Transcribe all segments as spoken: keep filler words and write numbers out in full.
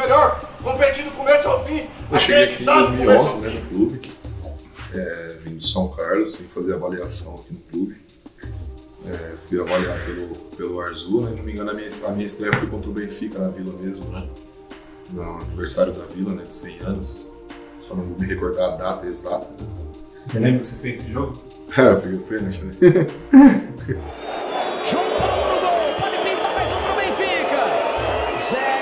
melhor, competindo do começo ao fim. Eu cheguei aqui em dois mil e onze, né, no clube, é, vim do São Carlos, sem fazer avaliação aqui no clube. É, fui avaliado pelo, pelo Arzu, né? Se não me engano, a minha, a minha estreia foi contra o Benfica na Vila mesmo, né? No aniversário da Vila, né, de cem anos. Só não vou me recordar a data exata. Você lembra que você fez esse jogo? É, eu peguei o pênalti, né? João Paulo no gol, pode pintar mais um pro Benfica. Zé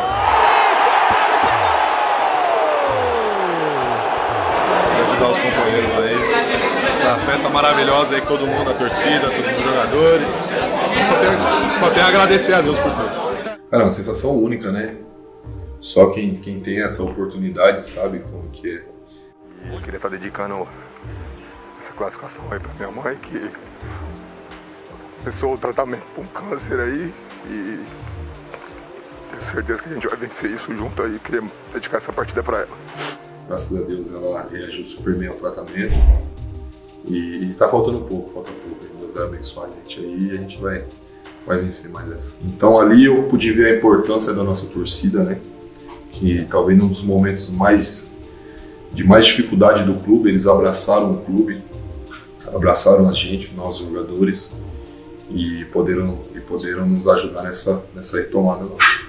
E ajudar os companheiros aí. Essa festa maravilhosa aí, todo mundo, a torcida, todos os jogadores. Só tenho, só tenho a agradecer a Deus por tudo. Cara, é uma sensação única, né? Só quem, quem tem essa oportunidade sabe como que é. Eu queria estar dedicando essa classificação aí pra minha mãe, que começou o tratamento para um câncer aí, e tenho certeza que a gente vai vencer isso junto aí. Queria dedicar essa partida para ela. Graças a Deus ela reagiu super bem ao tratamento e tá faltando um pouco, falta pouco. Deus vai abençoar a gente aí e a gente vai, vai vencer mais essa. Então ali eu pude ver a importância da nossa torcida, né? Que talvez num dos momentos mais de mais dificuldade do clube, eles abraçaram o clube, abraçaram a gente, nós jogadores, e poderam, e poderam nos ajudar nessa, nessa retomada nossa.